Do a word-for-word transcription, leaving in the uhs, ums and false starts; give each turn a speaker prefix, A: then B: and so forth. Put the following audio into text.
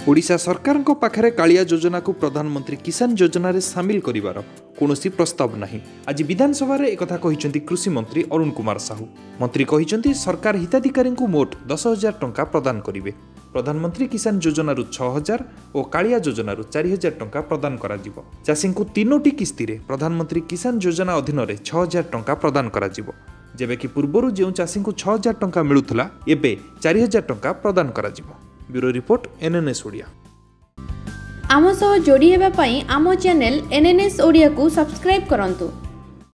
A: ओडिशा सरकार पाखरे कालिया योजना को प्रधानमंत्री किसान योजना रे सामिल करिवार कोनोसी प्रस्ताव नहीं। आज विधानसभा रे एकथा कहिसेंती कृषि मंत्री अरुण कुमार साहू। मंत्री कहिसेंती सरकार हिताधिकारी को मोट दस हजार टंका प्रदान करिवे। प्रधानमंत्री किसान योजना रु छह हजार और कालिया योजना रु चार हजार टंका प्रदान करा जिवो। चाषी को तीनोटी किस्ती रे प्रधानमंत्री किसान योजना अधीन रे छह हजार टंका प्रदान करा जिवो। जेबे कि पूर्वरु जेउ चाषी को छह हजार टंका मिलुथला एबे चार हजार टंका प्रदान करा जिवो। Bureau report NNS Odia.
B: आम सह जोड़ी हेबा पई आम चैनल एनएनएस ओडिया को सब्सक्राइब करंतु।